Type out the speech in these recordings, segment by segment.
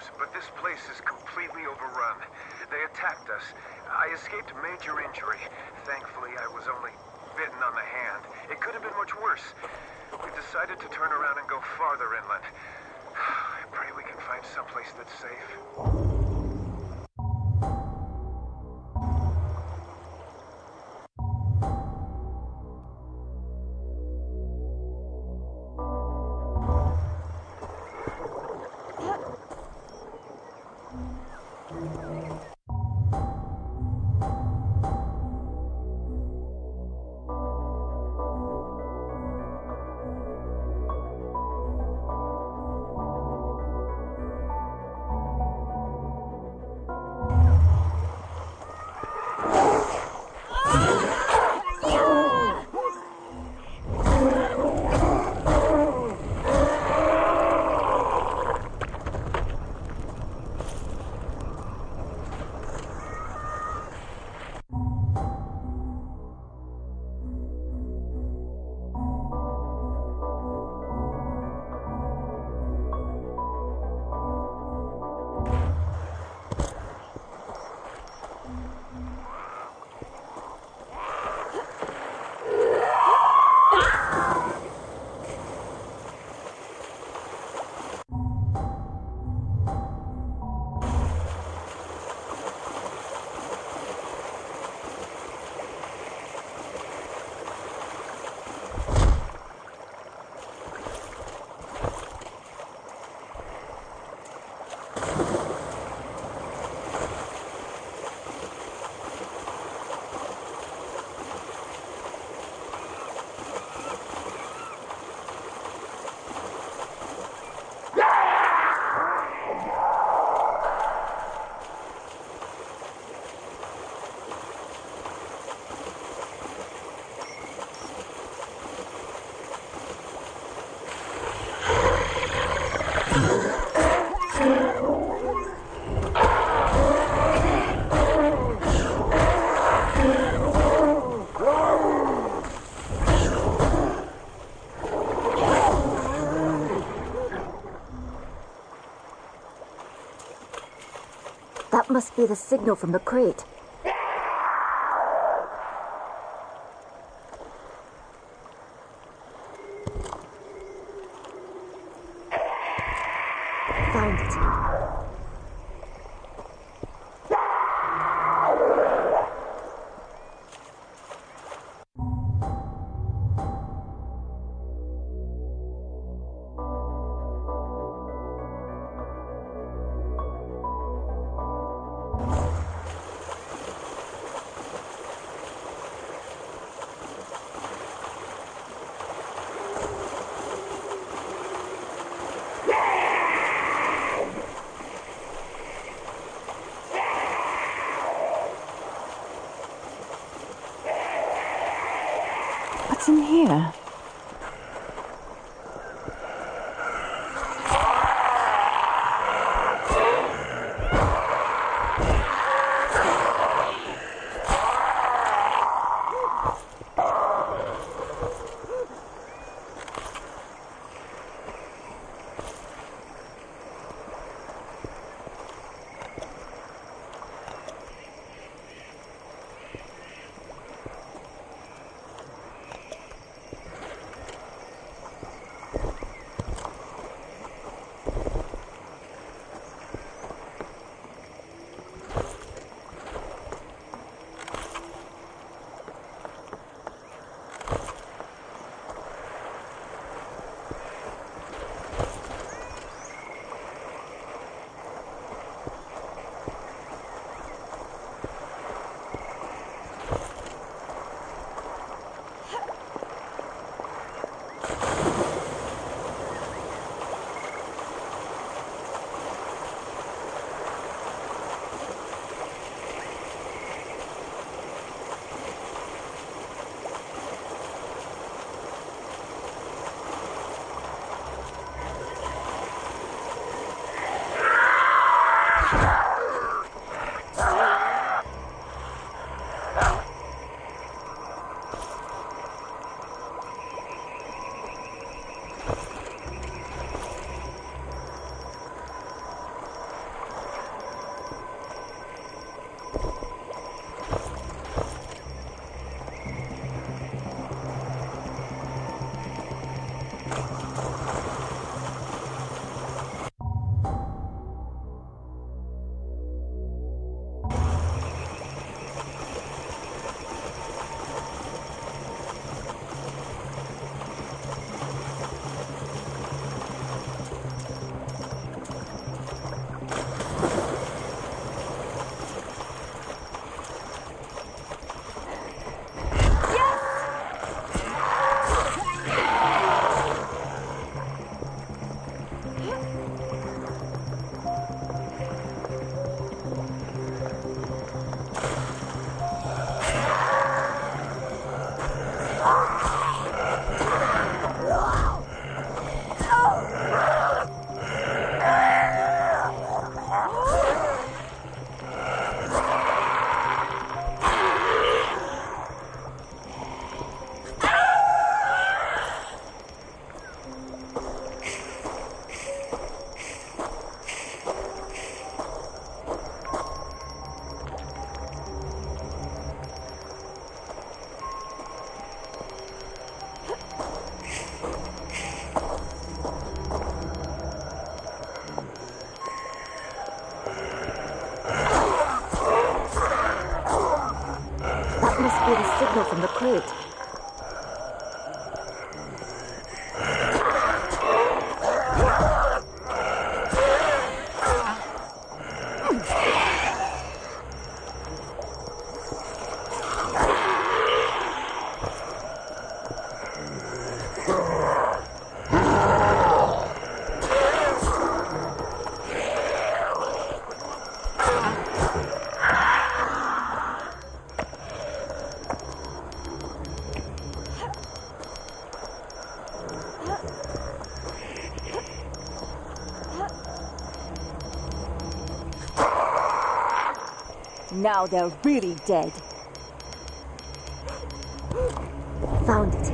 soldiers, but this place is completely overrun. They attacked us. I escaped major injury. Thankfully, I was only bitten on the hand. It could have been much worse. We decided to turn around and go farther inland. I pray we can find someplace that's safe. That must be the signal from the crate. Found it. from the crate. Now they're really dead. Found it.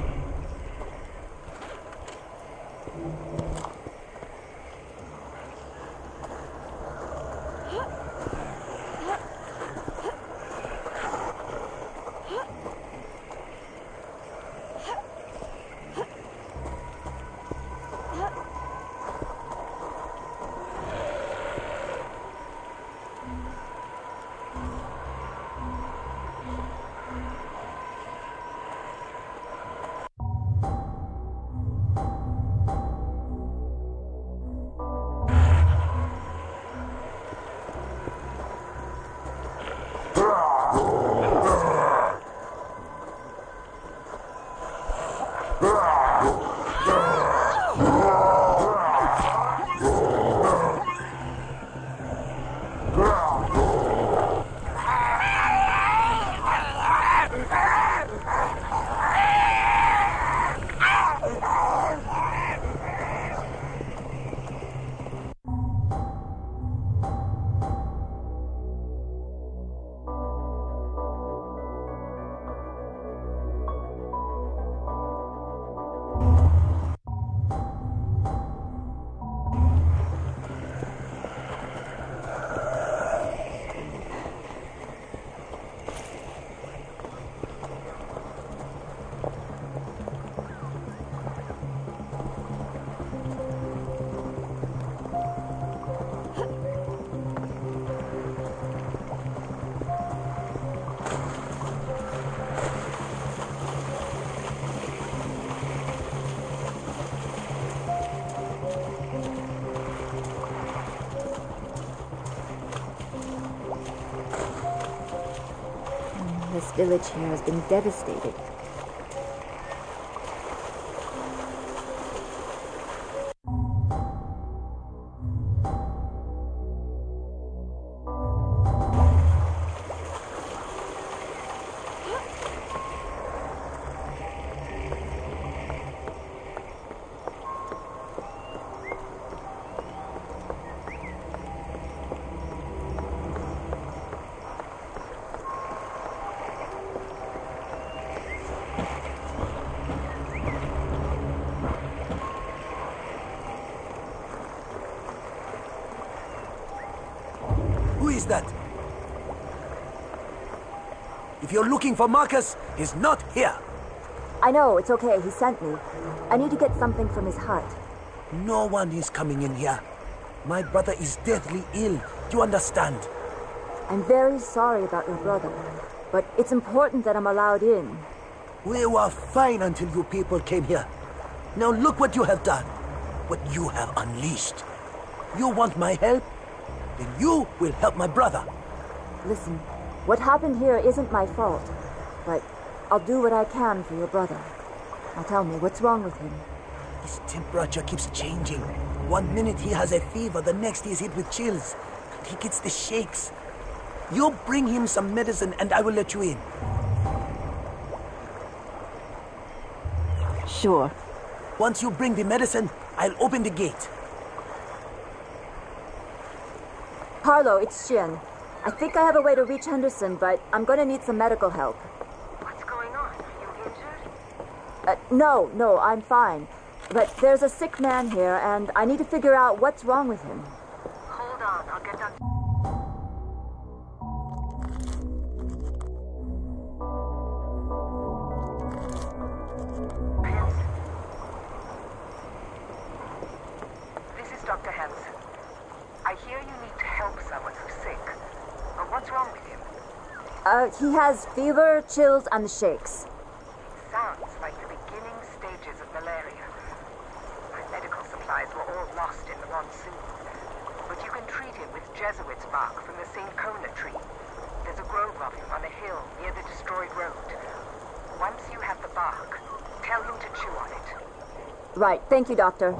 This village here has been devastated. Who is that? If you're looking for Marcus, he's not here. I know, it's okay, he sent me. I need to get something from his hut. No one is coming in here. My brother is deathly ill. You understand? I'm very sorry about your brother, but it's important that I'm allowed in. We were fine until you people came here. Now look what you have done. What you have unleashed. You want my help? Then you will help my brother. Listen, what happened here isn't my fault, but I'll do what I can for your brother. Now tell me, what's wrong with him? His temperature keeps changing. One minute he has a fever, the next he is hit with chills. And he gets the shakes. You bring him some medicine and I will let you in. Sure. Once you bring the medicine, I'll open the gate. Harlow, it's Shin. I think I have a way to reach Henderson, but I'm gonna need some medical help. What's going on? Are you injured? No, I'm fine. But there's a sick man here, and I need to figure out what's wrong with him. Hold on, I'll get Dr. This is Dr. Hansen. I hear you need to help someone who's sick. But what's wrong with him? He has fever, chills, and the shakes. Sounds like the beginning stages of malaria. My medical supplies were all lost in the monsoon. But you can treat him with Jesuit's bark from the St. Cona tree. There's a grove of him on a hill near the destroyed road. Once you have the bark, tell him to chew on it. Right, thank you, Doctor.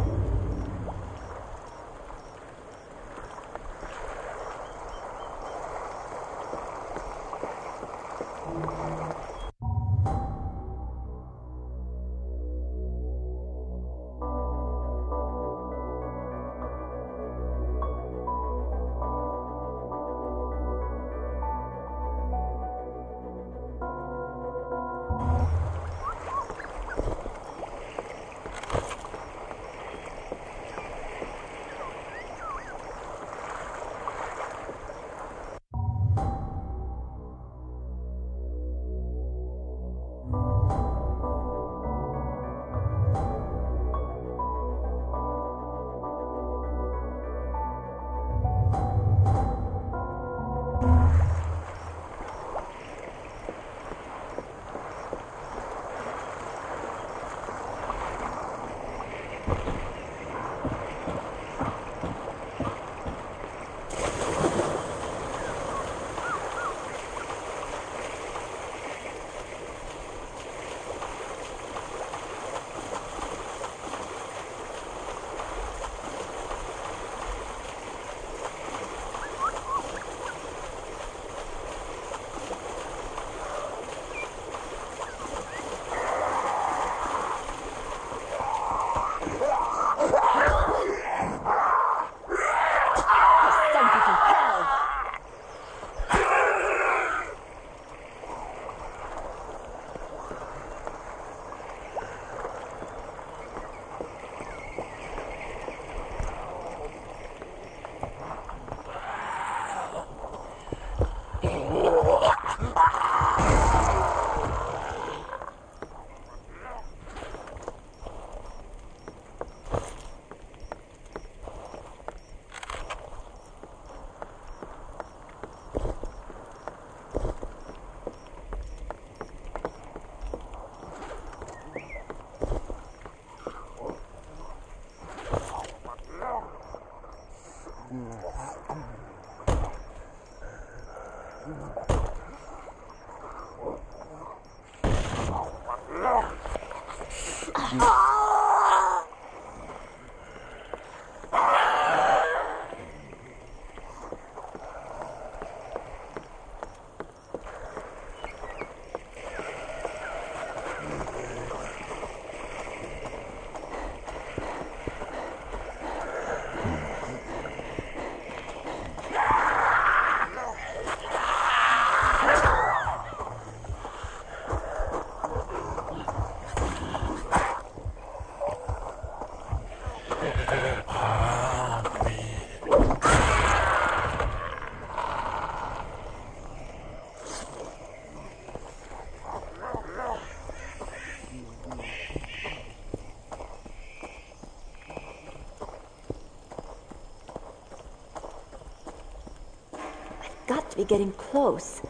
Got to be getting close.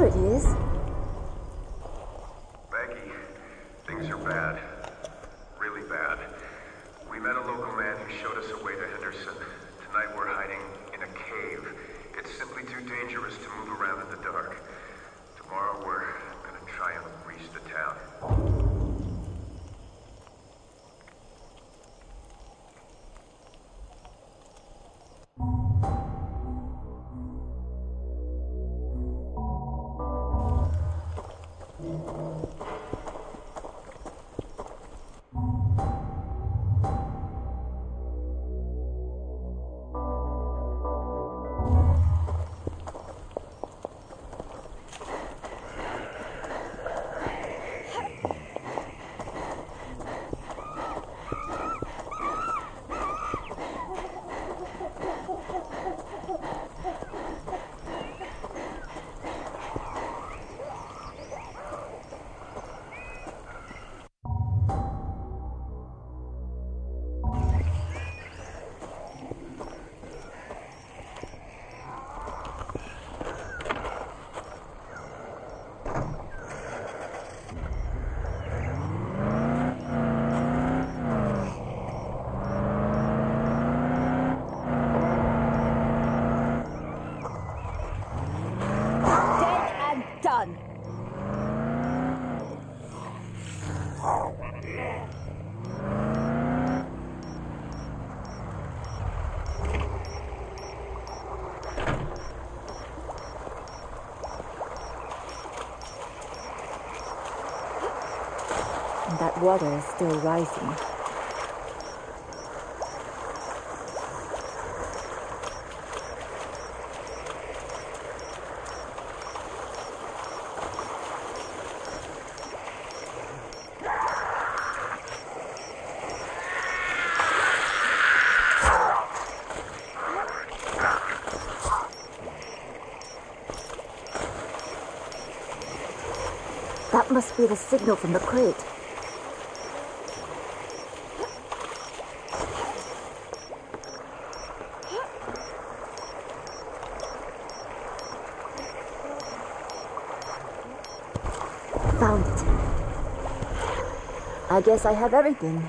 There it is. Maggie, things are bad. Really bad. We met a local man who showed us a way to Henderson. Tonight we're hiding in a cave. It's simply too dangerous to move around in the dark. Tomorrow we're gonna try and reach the town. Done. And that water is still rising. That must be the signal from the crate. Found it. I guess I have everything.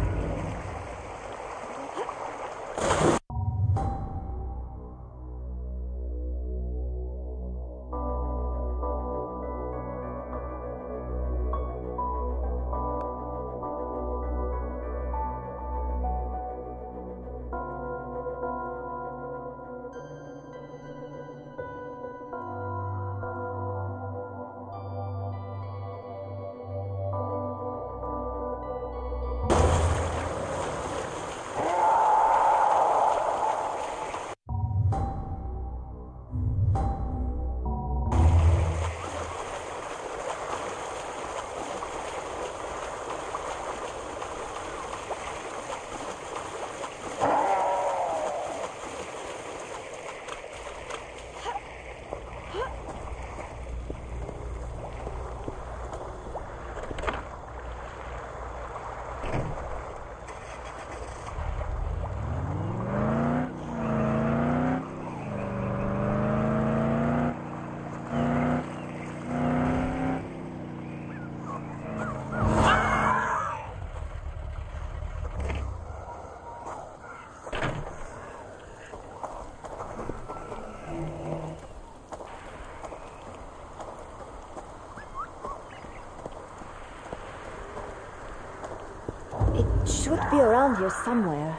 It should be around here somewhere.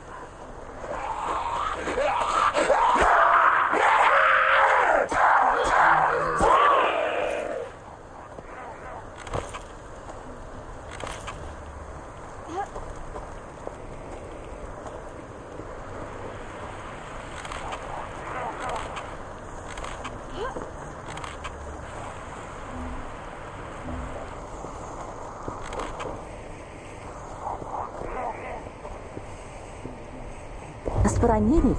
That's what I needed.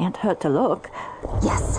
Can't hurt to look. Yes.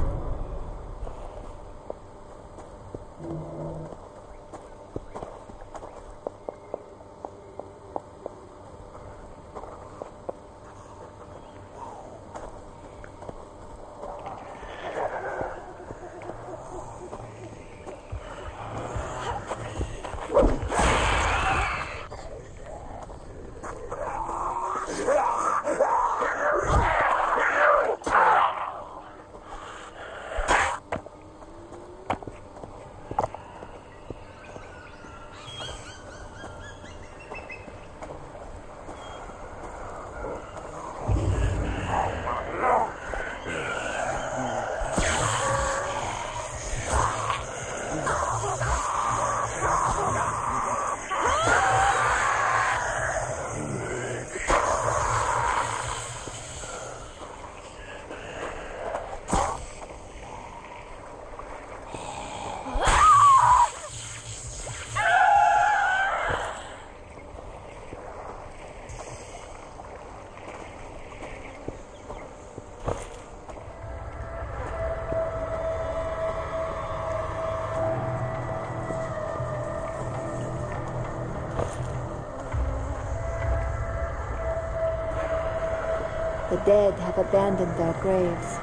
The dead have abandoned their graves.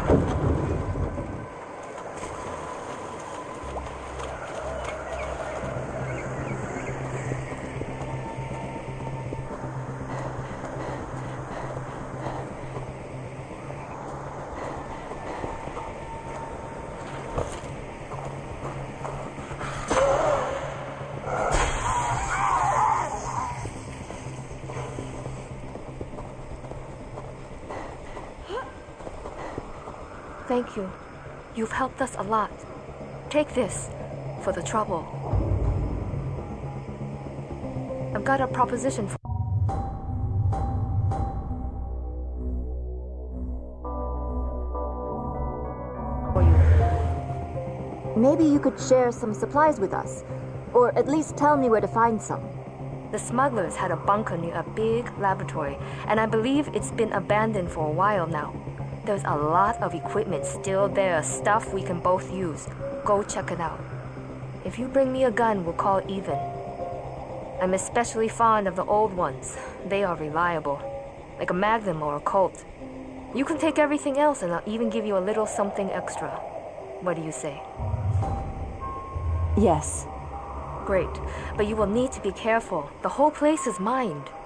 Thank you. You've helped us a lot. Take this for the trouble. I've got a proposition for you. Maybe you could share some supplies with us, or at least tell me where to find some. The smugglers had a bunker near a big laboratory, and I believe it's been abandoned for a while now. There's a lot of equipment still there, stuff we can both use. Go check it out. If you bring me a gun, we'll call it even. I'm especially fond of the old ones. They are reliable, like a Magnum or a Colt. You can take everything else, and I'll even give you a little something extra. What do you say? Yes. Great, but you will need to be careful. The whole place is mined.